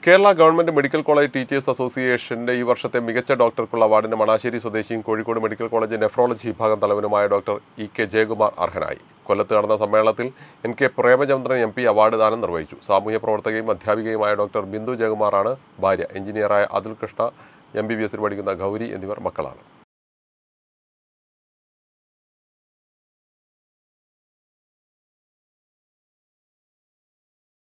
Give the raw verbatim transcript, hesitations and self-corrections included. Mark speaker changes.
Speaker 1: Kerala government medical college teachers അസോസിയേഷന്റെ ഈ വർഷത്തെ മികച്ച ഡോക്ടർക്കുള്ള അവാർഡിന് മണാശ്ശേരി സ്വദേശിയും കോഴിക്കോട് മെഡിക്കൽ കോളേജ് നെഫ്രോളജി വിഭാഗം തലവനുമായ ഡോക്ടർ ഇ കെ ജയകുമാർ അർഹനായി. കൊല്ലത്ത് നടന്ന സമ്മേളനത്തിൽ N K Premachandran M P award ദാനം നിർവഹിച്ചു. സാമൂഹ്യ പ്രവർത്തകയും അധ്യാപികയുമായ ഡോക്ടർ ബിന്ദു ജയകുമാറാണ് ഭാര്യ. എഞ്ചിനീയറായ അതുൽ കൃഷ്ണ, എം ബി ബി എസിൽ പഠിക്കുന്ന ഗൗരി എന്നിവർ മക്കളാണ്.